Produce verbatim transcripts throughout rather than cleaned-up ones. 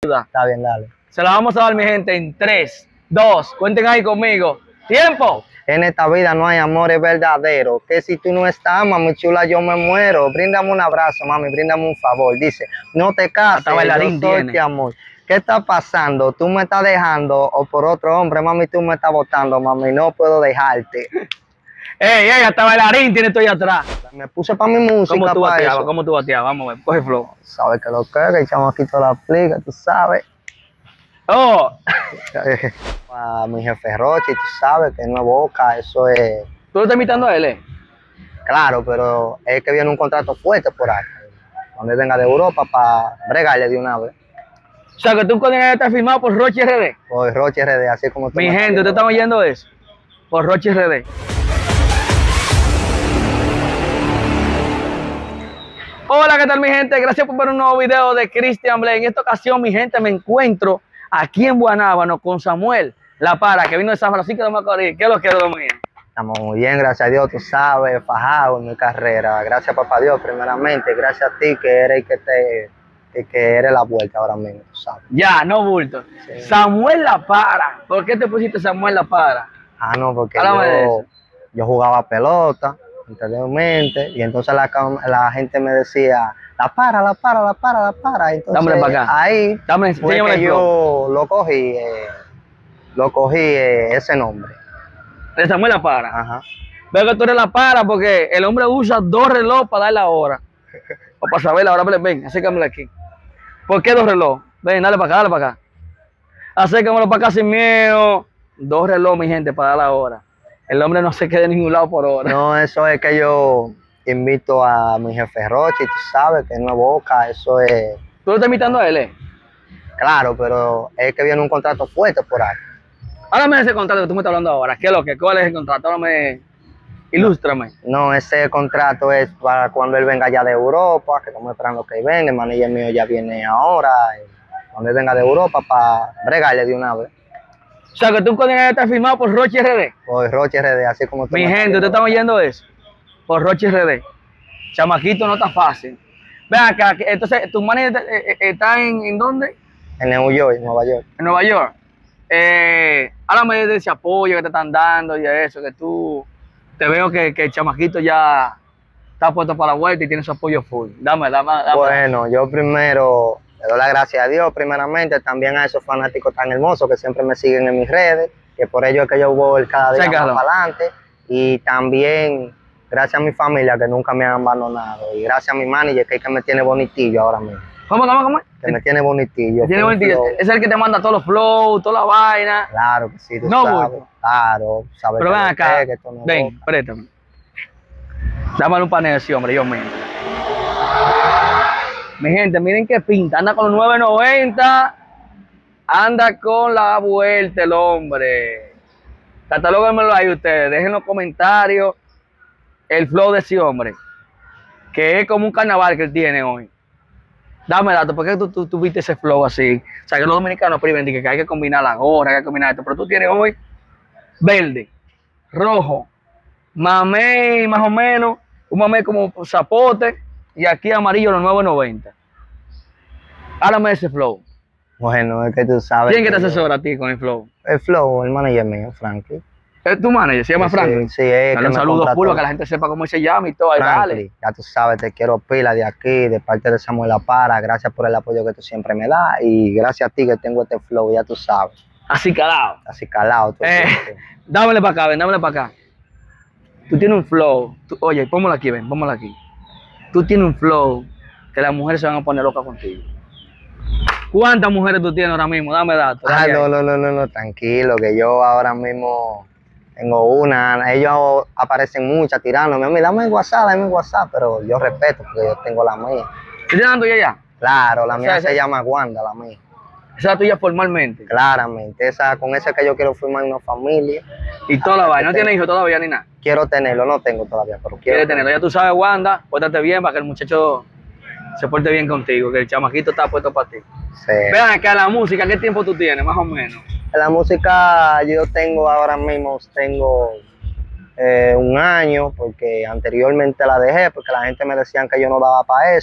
Está bien, dale. Se la vamos a dar, mi gente, en tres, dos, cuenten ahí conmigo. ¡Tiempo! En esta vida no hay amores verdaderos, que si tú no estás, mami chula, yo me muero. Bríndame un abrazo, mami, bríndame un favor. Dice, no te cases, Hasta bailarín yo soy tiene. tu amor. ¿Qué está pasando? ¿Tú me estás dejando o por otro hombre, mami, tú me estás botando, mami? No puedo dejarte. ¡Ey, ey! Hasta bailarín tiene esto ahí atrás. Me puse para mi música. ¿Cómo tú pa' bateabas? eso. ¿Cómo tú bateabas? Vamos a ver, coge flow. Sabes que lo que es, que el chamaquito la aplica, tú sabes. ¡Oh! A mi jefe Rochi, tú sabes que no es boca, eso es... ¿Tú lo estás imitando a él, eh? Claro, pero es que viene un contrato fuerte por ahí. Cuando él venga de Europa para bregarle de una vez. O sea, que tú con estar firmado por Rochi R D. Por Rochi R D, así como tú. Mi gente, ¿ustedes están oyendo eso? Por Rochi R D. Hola, ¿qué tal, mi gente? Gracias por ver un nuevo video de Christian Blade. En esta ocasión, mi gente, me encuentro aquí en Guanábano con Samuel La Para, que vino de San Francisco de Macorís. ¿Qué es lo que es lo mío? Estamos muy bien, gracias a Dios, tú sabes, fajado en mi carrera. Gracias, papá Dios, primeramente. Gracias a ti, que eres el que te... Que, que eres la vuelta ahora mismo, tú sabes. Ya, no bulto. Sí. Samuel La Para. ¿Por qué te pusiste Samuel La Para? Ah, no, porque Háblame yo, yo jugaba pelota anteriormente y entonces la, la gente me decía, la para, la para, la para, la para. Entonces, Dámele para acá. Ahí Dame, fue que yo lo cogí, eh, lo cogí eh, ese nombre. De Samuel La Para. Ajá. Veo que tú eres La Para porque el hombre usa dos relojes para dar la hora. O para saber la hora. Ven, acércamelo aquí. ¿Por qué dos relojes? Ven, dale para acá, dale para acá. Acércamelo para acá sin miedo. Dos relojes, mi gente, para dar la hora. El hombre no se quede en ningún lado por hora. No, eso es que yo invito a mi jefe Rochi, tú sabes que no es boca, eso es... ¿Tú lo estás invitando a él, eh? Claro, pero es que viene un contrato fuerte por ahí. Háblame de ese contrato que tú me estás hablando ahora. ¿Qué es lo que? ¿Cuál es el contrato? Háblame, ilústrame. No, ese contrato es para cuando él venga ya de Europa, que estamos esperando que él venga. El manager mío ya viene ahora, cuando él venga de Europa para bregarle de una vez. O sea, que tú con estar firmado por Rochi R D. Por Rochi R D, así como tú. Mi gente, ¿ustedes están oyendo eso? Por Rochi R D. Chamaquito no está fácil. Ven acá, entonces, ¿tu manager está en, en dónde? En New York, en Nueva York. En Nueva York. Eh, háblame de ese apoyo que te están dando y de eso, que tú... Te veo que, que el chamaquito ya está puesto para la vuelta y tiene su apoyo full. Dame, dame, dame. Bueno, yo primero le doy las gracias a Dios, primeramente, también a esos fanáticos tan hermosos que siempre me siguen en mis redes, que por ello es que yo voy cada día Sécalo. más para adelante. Y también gracias a mi familia que nunca me han abandonado. Y gracias a mi manager que es el que me tiene bonitillo ahora mismo. ¿Cómo, cómo, cómo? Que me tiene bonitillo. Me tiene bonitillo. Es el que te manda todos los flows, toda la vaina. Claro que sí, tú no, sabes. Bulto. Claro, sabes. Pero ven acá, que esto no ven, boca. préstame. Dámale un paneo así, hombre, yo mismo. Mi gente, miren qué pinta. Anda con los nueve noventa. Anda con la vuelta el hombre. Catalóguenmelo ahí ustedes. Dejen en los comentarios el flow de ese hombre. Que es como un carnaval que él tiene hoy. Dame datos, ¿por qué tú, tú, tú viste ese flow así? O sea, que los dominicanos priven que, que hay que combinar la gorra, hay que combinar esto. Pero tú tienes hoy verde, rojo, mamey más o menos, un mamey como zapote y aquí amarillo los nueve noventa. Háblame de ese flow. Bueno, es que tú sabes. ¿Quién que te yo- asesora a ti con el flow? El flow, el manager mío, Franklin. ¿Es tu manager? ¿Se llama Sí, Franklin? sí, es Dale que un me saludo contrató. full para que la gente sepa cómo se llama y todo. Ahí, dale. Franklin, ya tú sabes, te quiero pila de aquí, de parte de Samuel La Para. Gracias por el apoyo que tú siempre me das y gracias a ti que tengo este flow, ya tú sabes. Así calado. Así calado. Tú, Eh, tú, tú. dámele para acá, ven, dámele para acá. Tú tienes un flow. Tú, oye, póngalo aquí, ven, póngalo aquí. Tú tienes un flow que las mujeres se van a poner locas contigo. ¿Cuántas mujeres tú tienes ahora mismo? Dame datos. Ah, dale no, ahí. no, no, no, no, tranquilo, que yo ahora mismo tengo una. Ellos aparecen muchas tirándome. A mí, dame el WhatsApp, dame el WhatsApp, pero yo respeto porque yo tengo la mía. ¿Tú tienes la tuya ya? Claro, la O mía sea, se esa- llama Wanda, la mía. Esa es la tuya formalmente. Claramente, esa, con esa que yo quiero formar una familia. Y toda la Ah, vaina. No que tienes hijos todavía ni nada. Quiero tenerlo, no tengo todavía, pero quiero Quieres tenerlo. Ya tú sabes, Wanda, pórtate bien para que el muchacho se porte bien contigo, que el chamaquito está puesto para ti. Sí. Vean acá la música, ¿qué tiempo tú tienes, más o menos? La música yo tengo ahora mismo, tengo eh, un año, porque anteriormente la dejé, porque la gente me decían que yo no daba para eso.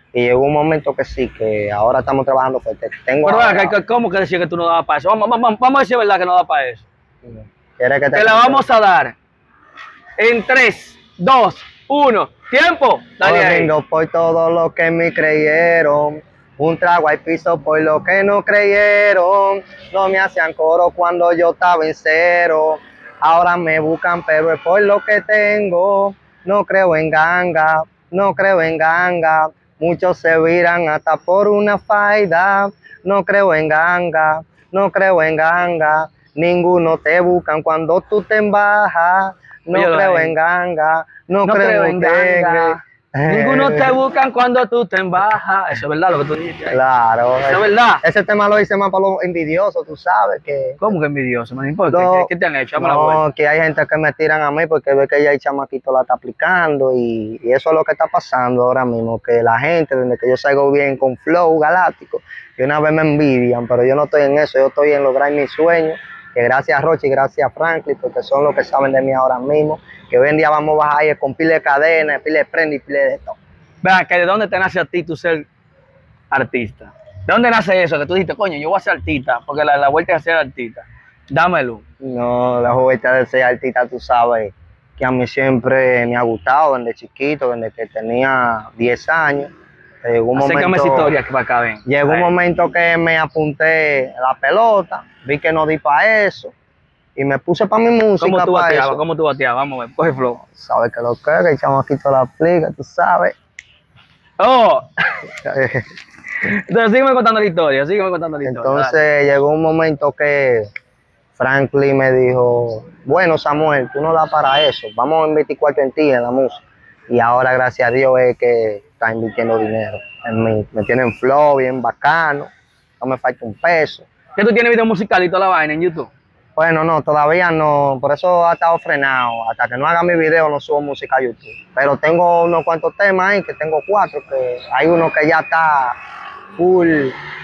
Y llegó un momento que sí, que ahora estamos trabajando fuerte. Tengo Pero ahora- venga, ¿cómo que decía que tú no dabas para eso? Vamos, vamos, vamos a decir verdad que no da para eso. ¿Quieres que te Te la cuente? vamos a dar en tres, dos, uno. ¡Tiempo! Dale ahí. Brindo por todo lo que me creyeron. Un trago al piso por lo que no creyeron. No me hacían coro cuando yo estaba en cero. Ahora me buscan, pero es por lo que tengo. No creo en ganga, no creo en ganga. Muchos se viran hasta por una faida. No creo en ganga, no creo en ganga. Ninguno te buscan cuando tú te embajas. No Óyelo creo ahí. en ganga, no, No creo, creo en en dengue. ganga. Ninguno te buscan cuando tú te embajas. Eso es verdad lo que tú dijiste ahí. Claro. Eso es verdad. Ese tema lo hice más para los envidiosos, tú sabes que... ¿Cómo que envidioso? ¿Me importa? No, ¿Qué, qué te han hecho? Dame la vuelta. No, que hay gente que me tiran a mí porque ve que ya el chamaquito la está aplicando y, y eso es lo que está pasando ahora mismo, que la gente, desde que yo salgo bien con flow galáctico, que una vez me envidian, pero yo no estoy en eso, yo estoy en lograr mis sueños, que gracias a Roche y gracias a Franklin, porque son los que saben de mí ahora mismo, que hoy en día vamos a bajar ahí con pile de cadena, pile de prenda y pile de todo. Vean, que ¿de dónde te nace a ti tú ser artista? ¿De dónde nace eso? Que tú dijiste, coño, yo voy a ser artista, porque la, la vuelta es a ser artista. Dámelo. No, la juventud de ser artista, tú sabes, que a mí siempre me ha gustado desde chiquito, desde que tenía diez años. Llegó un Acércame momento, esa historia que para acá ven. llegó un Ahí. momento que me apunté a la pelota, vi que no di para eso y me puse para mi música. ¿Cómo tú pa' bateabas? eso. ¿Cómo tú bateabas? Vamos a ver, coge flow. Sabes que lo que es, que el chamaquito la aplica, tú sabes. Oh, entonces sígueme contando la historia, sígueme contando la historia. Entonces dale. llegó un momento que Franklin me dijo, bueno Samuel, tú no das para eso, vamos a invertir cuarto en ti, en la música. Y ahora gracias a Dios es que está invirtiendo dinero en mí. Me tienen flow bien bacano, no me falta un peso. ¿Qué tú tienes video musical y toda la vaina en YouTube? Bueno, no, todavía no, por eso ha estado frenado. Hasta que no haga mi video no subo música a YouTube. Pero tengo unos cuantos temas ahí, que tengo cuatro, que hay uno que ya está full,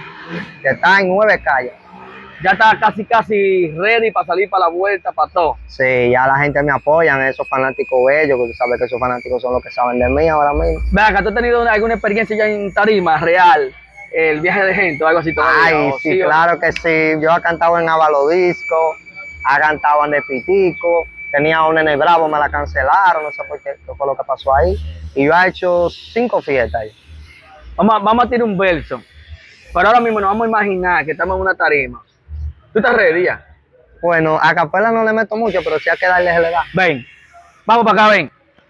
que está en nueve calles. Ya está casi, casi ready para salir para la vuelta, para todo. Sí, ya la gente me apoya, esos fanáticos bellos, porque tú sabes que esos fanáticos son los que saben de mí ahora mismo. Ven acá, ¿tú has tenido una- alguna experiencia ya en tarima real? El viaje de gente o algo así todavía. Ay, ¿O sí, o no? claro que sí. Yo he cantado en Avalodisco, he cantado en De Pitico, tenía un Nene Bravo, me la cancelaron, no sé por qué, qué fue lo que pasó ahí. Y yo he hecho cinco fiestas ahí. Vamos, a- vamos a tirar un verso. Pero ahora mismo nos vamos a imaginar que estamos en una tarima. ¿Tú estás ready ya? Bueno, a capela no le meto mucho, pero sí hay que darle le da. Ven. Vamos para acá, ven.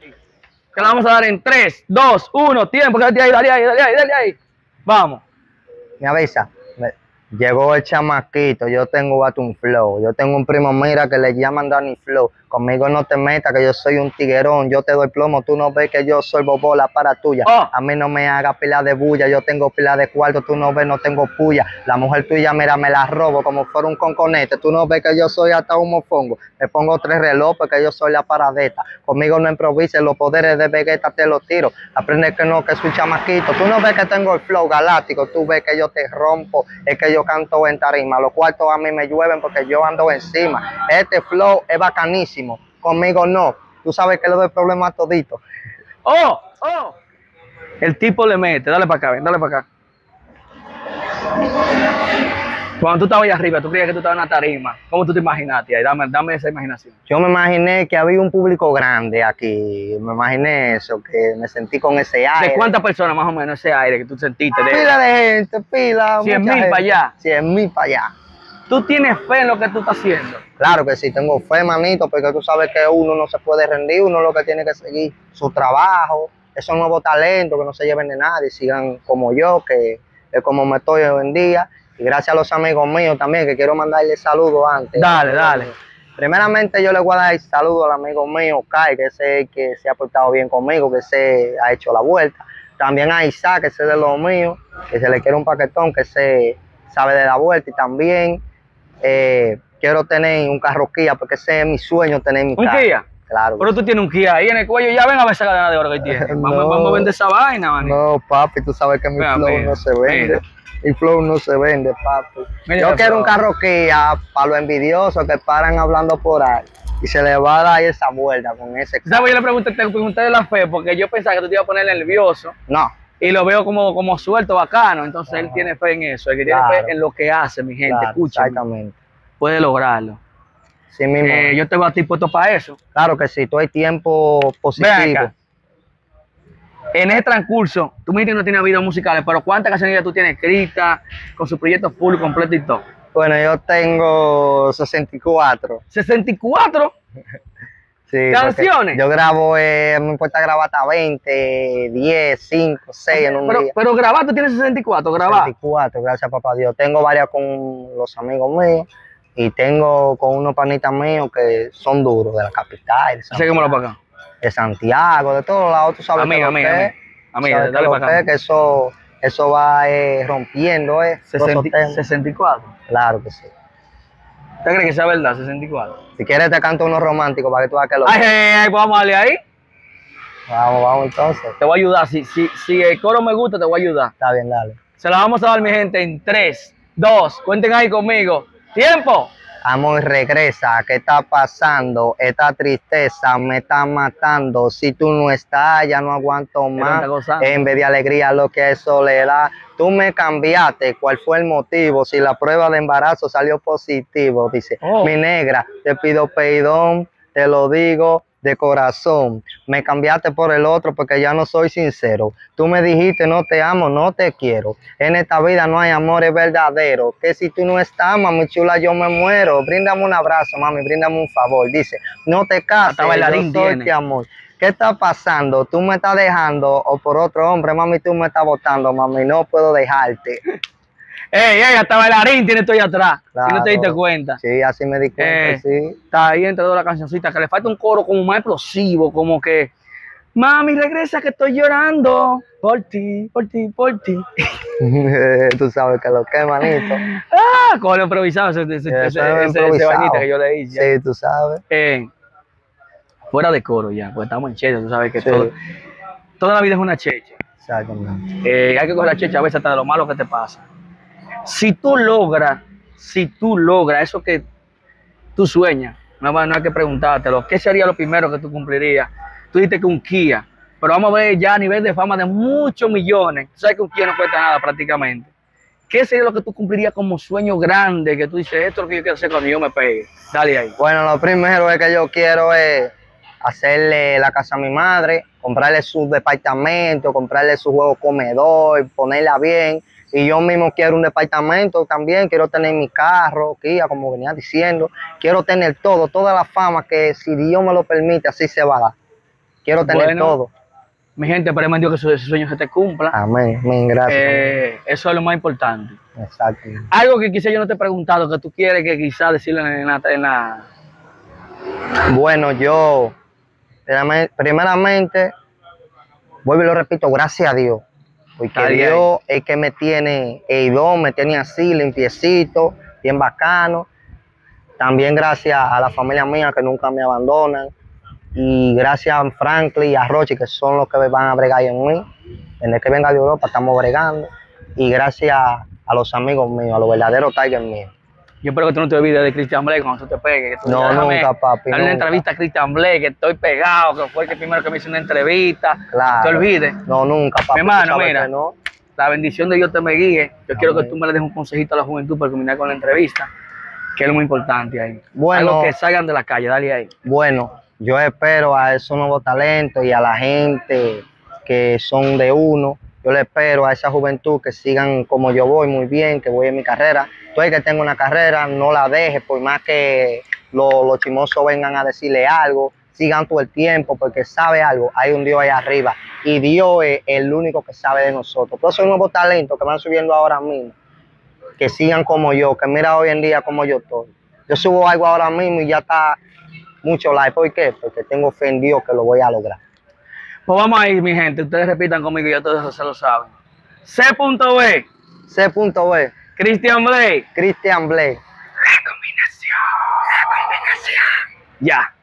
Que la vamos a dar en tres, dos, uno, tiempo. Dale ahí, dale ahí, dale ahí, dale ahí. Vamos. Me avisa. Me- Llegó el chamaquito, yo tengo vato un flow. Yo tengo un primo, mira, que le llaman Danny Flow. Conmigo no te metas, que yo soy un tiguerón. Yo te doy plomo, tú no ves que yo soy bobola para tuya. Oh. A mí no me haga pila de bulla, yo tengo pila de cuarto, tú no ves, no tengo puya. La mujer tuya, mira, me la robo como fuera un conconete. Tú no ves que yo soy hasta un mofongo. Me pongo tres relojes, que yo soy la paradeta. Conmigo no improvises, los poderes de Vegeta te los tiro. Aprende que no, que soy chamaquito. Tú no ves que tengo el flow galáctico, tú ves que yo te rompo, es que yo canto en tarima. Los cuartos a mí me llueven porque yo ando encima. Este flow es bacanísimo, conmigo no. Tú sabes que le doy problema a todito. ¡Oh! ¡Oh! El tipo le mete. Dale para acá, ven, dale para acá. Cuando tú estabas ahí arriba, tú creías que tú estabas en una tarima. ¿Cómo tú te imaginaste ahí? Dame, dame esa imaginación. Yo me imaginé que había un público grande aquí. Me imaginé eso, que me sentí con ese aire. ¿De cuántas personas más o menos ese aire que tú sentiste? De... Pila de gente, pila. Cien mucha mil gente. para allá. Cien mil para allá. ¿Tú tienes fe en lo que tú estás haciendo? Claro que sí, tengo fe, manito, porque tú sabes que uno no se puede rendir, uno lo que tiene que seguir su trabajo, esos nuevos talentos que no se lleven de nadie, sigan como yo, que es como me estoy hoy en día. Y gracias a los amigos míos también, que quiero mandarle saludos antes. Dale, dale. Primeramente yo le voy a dar saludos al amigo mío, Kai, que sé el que se ha portado bien conmigo, que se ha hecho la vuelta. También a Isaac, que sé de los míos, que se le quiere un paquetón, que se sabe de la vuelta. Y también eh, quiero tener un carro Kia, porque ese es mi sueño, tener mi ¿Un carro. Kia? Claro. Pero tú tienes un Kia ahí en el cuello. Ya ven a ver esa cadena de oro que tiene. Vamos, No. vamos a vender esa vaina, man. No, papi, tú sabes que mi Mira, flow mira, no se vende. mira. Mi flow no se vende, papi. Mira Yo ese quiero un flow. carro Kia para los envidiosos que paran hablando por ahí. Y se le va a dar esa vuelta con ese carro. ¿Sabes? Yo le pregunté, te pregunté de la fe porque yo pensaba que tú te ibas a poner nervioso. No, Y lo veo como, como suelto, bacano. Entonces Ajá. él tiene fe en eso. El que tiene Claro. fe en lo que hace, mi gente, Claro, escúchame, exactamente. puede lograrlo. Sí mismo. Eh, yo te voy a ti puesto para eso. Claro que sí, todo el tiempo Ven positivo. acá. En ese transcurso, tú me dices que no tienes videos musicales, pero ¿cuántas canciones ya tú tienes escritas con su proyecto full, completo y todo? Bueno, yo tengo sesenta y cuatro. ¿sesenta y cuatro? Sí, ¿Canciones? yo grabo, eh, me importa grabar hasta veinte, diez, cinco, seis en un Pero, día. pero grabar, tú tienes sesenta y cuatro, grabar. sesenta y cuatro, gracias papá Dios. Tengo varias con los amigos míos y tengo con unos panitas míos que son duros, de la capital, de Así que me lo Santiago, para acá. de Santiago, de todos lados, tú sabes A mí, que a lo mí, que a mí. es, A mí, sabes que dale lo para que acá. es, que eso, eso va eh, rompiendo, eh, todos esos sesenta, temas. sesenta y cuatro. Claro que sí. ¿Usted cree que sea verdad? sesenta y cuatro. Si quieres te canto unos románticos para que tú veas que lo Ay, ay, ay, pues vamos a darle ahí. Vamos, vamos entonces. Te voy a ayudar. Si, si, si el coro me gusta, te voy a ayudar. Está bien, dale. Se la vamos a dar, mi gente, en tres, dos, cuenten ahí conmigo. ¡Tiempo! Amor, regresa, ¿qué está pasando? Esta tristeza me está matando. Si tú no estás, ya no aguanto Él más. está gozando. En vez de alegría, lo que es soledad. Tú me cambiaste, ¿cuál fue el motivo? Si la prueba de embarazo salió positivo, dice, Oh. mi negra, te pido perdón, te lo digo de corazón. Me cambiaste por el otro porque ya no soy sincero. Tú me dijiste no te amo, no te quiero. En esta vida no hay amores verdaderos. Que si tú no estás, mami chula, yo me muero. Bríndame un abrazo, mami, bríndame un favor. Dice, no te cases, Hasta bailarín yo soy tiene. tu amor. ¿Qué está pasando? ¿Tú me estás dejando o por otro hombre, mami, tú me estás botando, mami? No puedo dejarte. ¡Ey, ey! Hasta bailarín tiene estoy atrás. Si no te diste Claro. cuenta. Sí, así me di cuenta, Eh, sí. Está ahí entre todas las cancioncitas, que le falta un coro como más explosivo, como que, mami, regresa que estoy llorando por ti, por ti, por ti. Tú sabes que lo que, manito. Ah, con lo improvisado, ese, ese, Eso ese, es ese- ese improvisado. vainita que yo le hice. Sí, tú sabes. Eh, fuera de coro ya, pues estamos en checha, tú sabes que Sí. todo, toda la vida es una checha. Exactamente. Eh, hay que coger la checha a veces hasta de lo malo que te pasa. Si tú logras, si tú logras eso que tú sueñas, no, no hay que preguntártelo, ¿qué sería lo primero que tú cumplirías? Tú dijiste que un Kia, pero vamos a ver ya a nivel de fama de muchos millones. Tú sabes que un Kia no cuesta nada prácticamente. ¿Qué sería lo que tú cumplirías como sueño grande? Que tú dices, esto es lo que yo quiero hacer cuando yo me pegue. Dale ahí. Bueno, lo primero es que yo quiero es hacerle la casa a mi madre, comprarle su departamento, comprarle su juego comedor, ponerla bien. Y yo mismo quiero un departamento también, quiero tener mi carro, Kia, como venía diciendo. Quiero tener todo, toda la fama que si Dios me lo permite, así se va a dar. Quiero tener Bueno, todo. Mi gente, esperemos en Dios que ese ese sueño se te cumpla. Amén, amén, gracias. Eh, eso es lo más importante. Exacto. Algo que quizá yo no te he preguntado, que tú quieres que quizás decirle en la, en la... Bueno, yo, primeramente- primeramente, vuelvo y lo repito, gracias a Dios. Porque Está bien. Dios es que me tiene, el don me tiene así, limpiecito, bien bacano. También gracias a la familia mía que nunca me abandonan. Y gracias a Franklin y a Rochi, que son los que van a bregar en mí. Desde que venga de Europa estamos bregando. Y gracias a los amigos míos, a los verdaderos Tigers míos. Yo espero que tú no te olvides de Christian Blake cuando tú te pegues. Que tú No, digas, "Déjame nunca, papi, darle una nunca". entrevista a Christian Blake, que estoy pegado, que fue el que primero que me hizo una entrevista. Claro. No te olvides. No, nunca, papi. Mi hermano, tú sabes mira. que no. La bendición de Dios te me guíe. Yo quiero que Amén. tú me le des un consejito a la juventud para culminar con la entrevista, que es lo muy importante ahí. Bueno. Algo que salgan de la calle, dale ahí. Bueno, yo espero a esos nuevos talentos y a la gente que son de uno. Yo le espero a esa juventud que sigan como yo voy, muy bien, que voy en mi carrera. Tú el que tenga una carrera, no la dejes, por más que lo- los chimosos vengan a decirle algo, sigan todo el tiempo, porque sabe algo, hay un Dios ahí arriba. Y Dios es el único que sabe de nosotros. Todos esos nuevos talentos que van subiendo ahora mismo, que sigan como yo, que mira hoy en día como yo estoy. Yo subo algo ahora mismo y ya está mucho like. ¿Por qué? Porque tengo fe en Dios que lo voy a lograr. Pues vamos a ir, mi gente. Ustedes repitan conmigo, ya todos eso se lo saben. C B, C B, Christian Blake. Christian Blake. La combinación. La combinación. Ya.